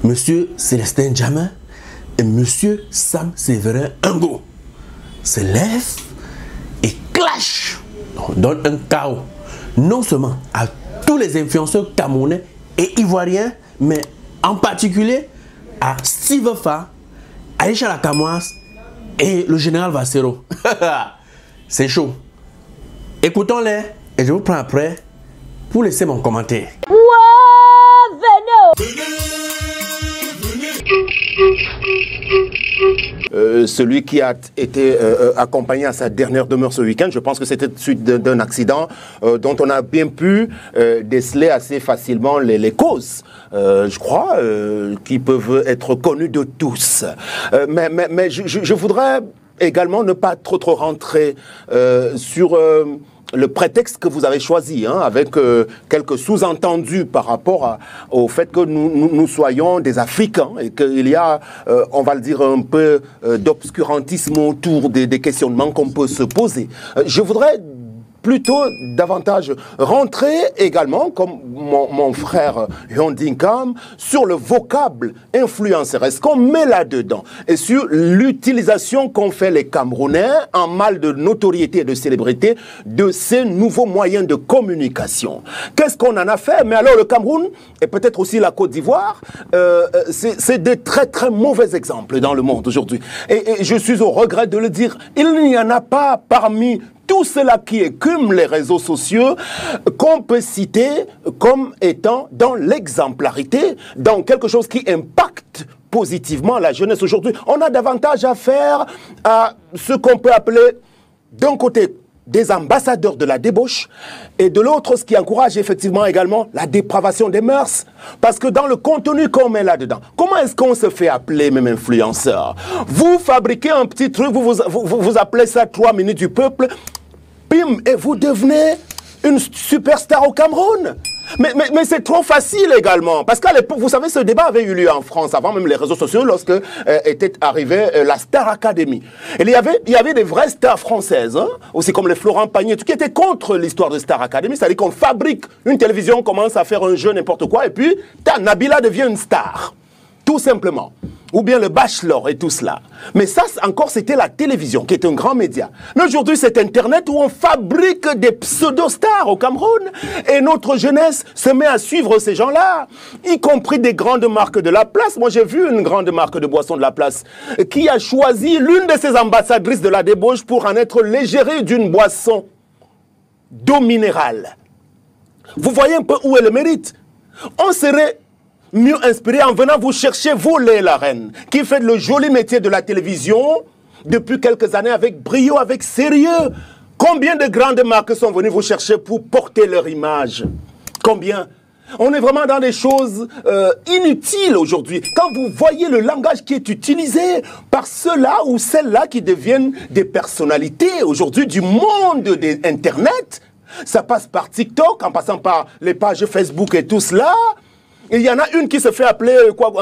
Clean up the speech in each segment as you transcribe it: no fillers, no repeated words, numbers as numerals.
Monsieur Célestin Djamin et Monsieur Sam Séverin Ngo se lèvent et clashent. On donne un chaos, non seulement à tous les influenceurs camerounais et ivoiriens, mais en particulier à Steve Fa, Aïcha la Kamoise et le général Vassero. C'est chaud. Écoutons-les et je vous prends après pour laisser mon commentaire. Celui qui a été accompagné à sa dernière demeure ce week-end, je pense que c'était suite d'un accident dont on a bien pu déceler assez facilement les causes, je crois, qui peuvent être connues de tous. Mais je voudrais également ne pas trop rentrer sur le prétexte que vous avez choisi, hein, avec quelques sous-entendus par rapport au fait que nous soyons des Africains et qu'il y a, on va le dire, un peu d'obscurantisme autour des questionnements qu'on peut se poser. Je voudrais plutôt davantage rentrer également, comme mon frère Yondinkam, sur le vocable influenceur. Est-ce qu'on met là-dedans? Et sur l'utilisation qu'ont fait les Camerounais en mal de notoriété et de célébrité de ces nouveaux moyens de communication. Qu'est-ce qu'on en a fait? Mais alors le Cameroun, et peut-être aussi la Côte d'Ivoire, c'est des très mauvais exemples dans le monde aujourd'hui. Et je suis au regret de le dire, il n'y en a pas parmi tout cela qui écume les réseaux sociaux qu'on peut citer comme étant dans l'exemplarité, dans quelque chose qui impacte positivement la jeunesse aujourd'hui. On a davantage à faire à ce qu'on peut appeler d'un côté des ambassadeurs de la débauche et de l'autre ce qui encourage effectivement également la dépravation des mœurs, parce que dans le contenu qu'on met là-dedans, comment est-ce qu'on se fait appeler même influenceur? Vous fabriquez un petit truc, vous appelez ça 3 minutes du peuple, bim, et vous devenez une superstar au Cameroun. Mais c'est trop facile également, parce qu'à l'époque, vous savez, ce débat avait eu lieu en France, avant même les réseaux sociaux, lorsque était arrivée la Star Academy. Et il y avait des vraies stars françaises, hein, aussi comme les Florent Pagny, qui étaient contre l'histoire de Star Academy, c'est-à-dire qu'on fabrique une télévision, on commence à faire un jeu, n'importe quoi, et puis, Nabila devient une star, tout simplement. Ou bien le Bachelor et tout cela. Mais ça, encore, c'était la télévision, qui est un grand média. Mais aujourd'hui, c'est Internet où on fabrique des pseudo-stars au Cameroun. Et notre jeunesse se met à suivre ces gens-là, y compris des grandes marques de la place. Moi, j'ai vu une grande marque de boissons de la place qui a choisi l'une de ses ambassadrices de la débauche pour en être l'égérie d'une boisson d'eau minérale. Vous voyez un peu où est le mérite. On serait mieux inspiré en venant vous chercher, vous, la reine, qui fait le joli métier de la télévision depuis quelques années avec brio, avec sérieux. Combien de grandes marques sont venues vous chercher pour porter leur image? Combien? On est vraiment dans des choses inutiles aujourd'hui. Quand vous voyez le langage qui est utilisé par ceux-là ou celles-là qui deviennent des personnalités aujourd'hui du monde d'Internet, ça passe par TikTok, en passant par les pages Facebook et tout cela. Il y en a une qui se fait appeler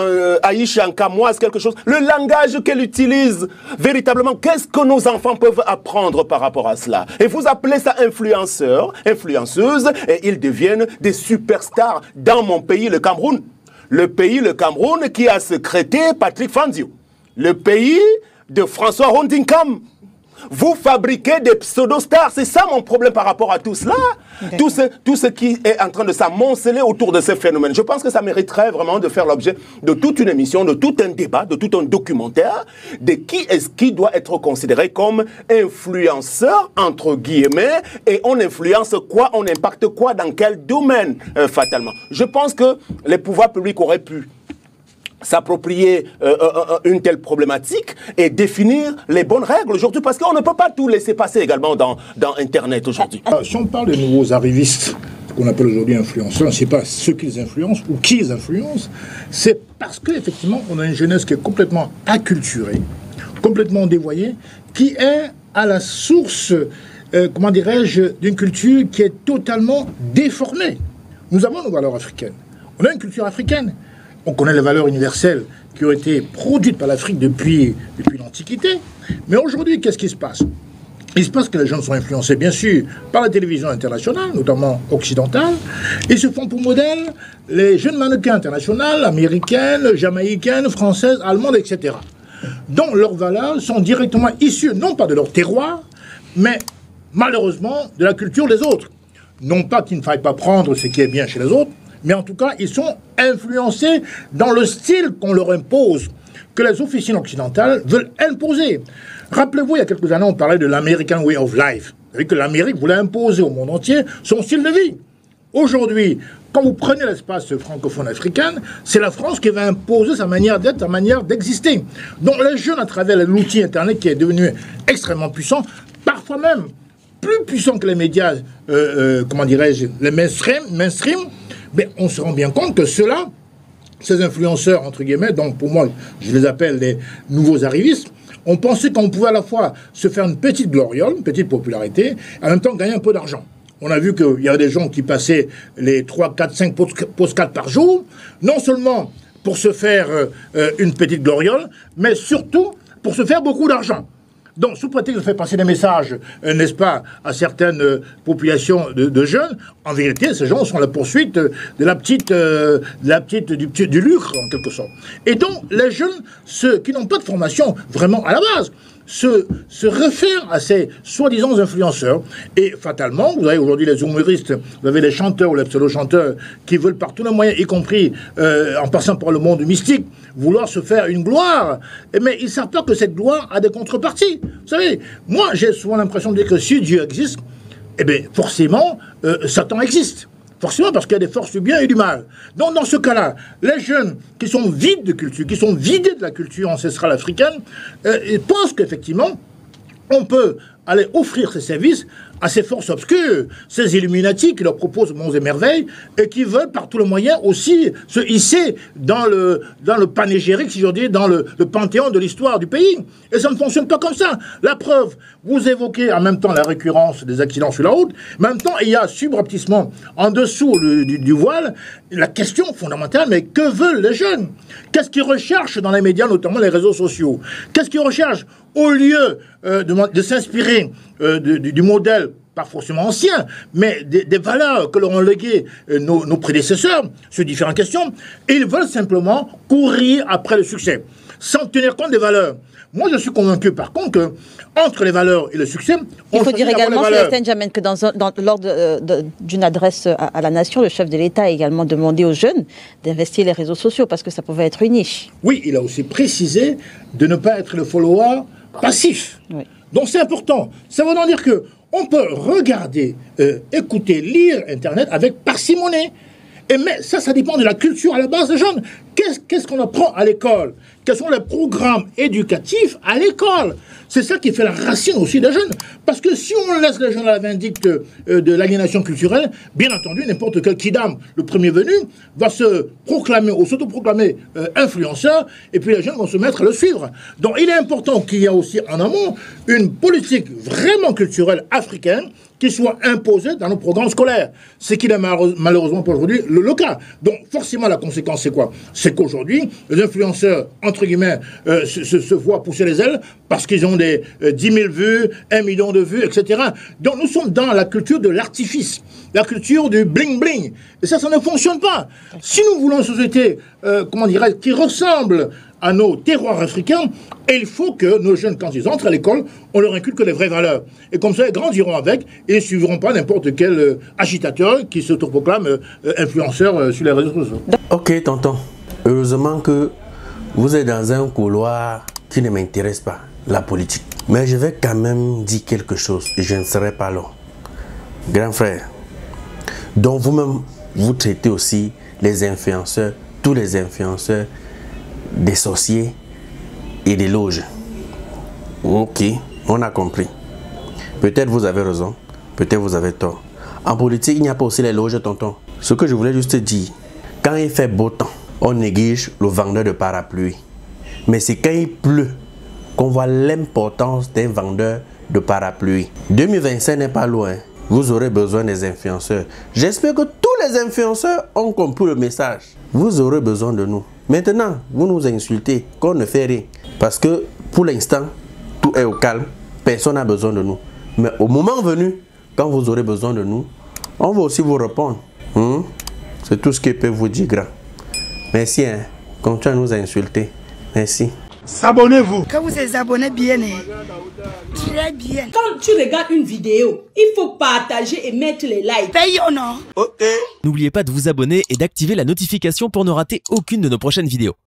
Aïcha en Kamoise, quelque chose. Le langage qu'elle utilise, véritablement, qu'est-ce que nos enfants peuvent apprendre par rapport à cela? Et vous appelez ça influenceur, influenceuse, et ils deviennent des superstars dans mon pays, le Cameroun. Le pays, le Cameroun, qui a secrété Patrick Fandio. Le pays de François Rondingham. Vous fabriquez des pseudo-stars. C'est ça mon problème par rapport à tout cela. Tout ce qui est en train de s'amonceler autour de ces phénomènes. Je pense que ça mériterait vraiment de faire l'objet de toute une émission, de tout un débat, de tout un documentaire, de qui est-ce qui doit être considéré comme influenceur, entre guillemets, et on influence quoi, on impacte quoi, dans quel domaine, fatalement. Je pense que les pouvoirs publics auraient pu s'approprier une telle problématique et définir les bonnes règles aujourd'hui, parce qu'on ne peut pas tout laisser passer également dans Internet aujourd'hui. Si on parle des nouveaux arrivistes, qu'on appelle aujourd'hui influenceurs, on ne sait pas ceux qu'ils influencent ou qui ils influencent, c'est parce qu'effectivement, on a une jeunesse qui est complètement acculturée, complètement dévoyée, qui est à la source, comment dirais-je, d'une culture qui est totalement déformée. Nous avons nos valeurs africaines. On a une culture africaine. On connaît les valeurs universelles qui ont été produites par l'Afrique depuis l'Antiquité. Mais aujourd'hui, qu'est-ce qui se passe? il se passe que les jeunes sont influencés, bien sûr, par la télévision internationale, notamment occidentale. Ils se font pour modèle les jeunes mannequins internationales, américaines, jamaïcaines, françaises, allemandes, etc. dont leurs valeurs sont directement issues, non pas de leur terroir, mais malheureusement de la culture des autres. Non pas qu'il ne faille pas prendre ce qui est bien chez les autres, mais en tout cas, ils sont influencés dans le style qu'on leur impose, que les officines occidentales veulent imposer. Rappelez-vous, il y a quelques années, on parlait de l'American Way of Life. Vous savez que l'Amérique voulait imposer au monde entier son style de vie. Aujourd'hui, quand vous prenez l'espace francophone africain, c'est la France qui va imposer sa manière d'être, sa manière d'exister. Donc les jeunes, à travers l'outil Internet qui est devenu extrêmement puissant, parfois même plus puissant que les médias, comment dirais-je, les mainstream, mais on se rend bien compte que ceux-là, ces influenceurs, entre guillemets, donc pour moi, je les appelle les nouveaux arrivistes, on pensait qu'on pouvait à la fois se faire une petite gloriole, une petite popularité, et en même temps gagner un peu d'argent. On a vu qu'il y avait des gens qui passaient les 3, 4, 5 postcards par jour, non seulement pour se faire une petite gloriole, mais surtout pour se faire beaucoup d'argent. Donc, sous prétexte de faire passer des messages, n'est-ce pas, à certaines populations de jeunes, en vérité, ces gens sont à la poursuite du lucre, en quelque sorte. Et donc, les jeunes, ceux qui n'ont pas de formation vraiment à la base, se réfèrent à ces soi-disant influenceurs. Et fatalement, vous avez aujourd'hui les humoristes, vous avez les chanteurs ou les pseudo-chanteurs qui veulent par tous les moyens, y compris en passant par le monde mystique, vouloir se faire une gloire. Mais ils ne savent pas que cette gloire a des contreparties. Vous savez, moi, j'ai souvent l'impression de dire que si Dieu existe, eh bien, forcément, Satan existe. Forcément, parce qu'il y a des forces du bien et du mal. Donc, dans ce cas-là, les jeunes qui sont vides de culture, qui sont vidés de la culture ancestrale africaine, ils pensent qu'effectivement, on peut aller offrir ces services à ces forces obscures, ces Illuminati qui leur proposent monts et merveilles et qui veulent par tous les moyens aussi se hisser dans le panégyrique, si je dis, dans le panthéon de l'histoire du pays. Et ça ne fonctionne pas comme ça. La preuve, vous évoquez en même temps la récurrence des accidents sur la route, en même temps il y a subrepticement en dessous du voile la question fondamentale, mais que veulent les jeunes? Qu'est-ce qu'ils recherchent dans les médias, notamment les réseaux sociaux? Qu'est-ce qu'ils recherchent? Au lieu de s'inspirer du modèle, pas forcément ancien, mais des valeurs que leur ont léguées nos prédécesseurs sur différentes questions, et ils veulent simplement courir après le succès, sans tenir compte des valeurs. Moi, je suis convaincu, par contre, que entre les valeurs et le succès... Il faut dire également, Célestin Djamène, que lors d'une adresse à la nation, le chef de l'État a également demandé aux jeunes d'investir les réseaux sociaux, parce que ça pouvait être une niche. Oui, il a aussi précisé de ne pas être le follower passif. Oui. Donc c'est important. Ça veut donc dire que on peut regarder, écouter, lire Internet avec parcimonie. Mais ça dépend de la culture à la base des jeunes. Qu'est-ce qu'on apprend à l'école? Quels sont les programmes éducatifs à l'école? C'est ça qui fait la racine aussi des jeunes. Parce que si on laisse les jeunes à la vindicte de l'aliénation culturelle, bien entendu, n'importe quel kidam, le premier venu, va se proclamer ou s'autoproclamer influenceur, et puis les jeunes vont se mettre à le suivre. Donc il est important qu'il y ait aussi en amont une politique vraiment culturelle africaine qui soit imposée dans nos programmes scolaires. Ce qui n'est malheureusement pas aujourd'hui le cas. Donc forcément la conséquence c'est quoi? C'est qu'aujourd'hui, les influenceurs, entre guillemets, se voient pousser les ailes parce qu'ils ont des 10 000 vues, 1 million de vues, etc. Donc nous sommes dans la culture de l'artifice, la culture du bling-bling. Et ça ne fonctionne pas. Si nous voulons une société, comment dirais-je, qui ressemble à nos terroirs africains, et il faut que nos jeunes, quand ils entrent à l'école, on leur inculque les vraies valeurs. Et comme ça, ils grandiront avec, et ils ne suivront pas n'importe quel agitateur qui s'autoproclame influenceur sur les réseaux sociaux. Ok, tonton. Heureusement que vous êtes dans un couloir qui ne m'intéresse pas, la politique. Mais je vais quand même dire quelque chose, et je ne serai pas long. Grand frère, dont vous-même, vous traitez aussi les influenceurs, tous les influenceurs, des sorciers et des loges. Ok, on a compris. Peut-être vous avez raison, peut-être vous avez tort. En politique, il n'y a pas aussi les loges, tonton. Ce que je voulais juste dire, quand il fait beau temps, on néglige le vendeur de parapluie. Mais c'est quand il pleut qu'on voit l'importance d'un vendeur de parapluie. 2025 n'est pas loin. Vous aurez besoin des influenceurs. J'espère que tous les influenceurs ont compris le message. Vous aurez besoin de nous. Maintenant, vous nous insultez qu'on ne fait rien. Parce que pour l'instant, tout est au calme. Personne n'a besoin de nous. Mais au moment venu, quand vous aurez besoin de nous, on va aussi vous répondre. C'est tout ce que je peux vous dire, grand. Merci, hein. Continuez à nous insulter. Merci. S'abonnez-vous. Quand vous êtes abonnés bien, très bien. Quand tu regardes une vidéo, il faut partager et mettre les likes. Payons, non? Ok. N'oubliez pas de vous abonner et d'activer la notification pour ne rater aucune de nos prochaines vidéos.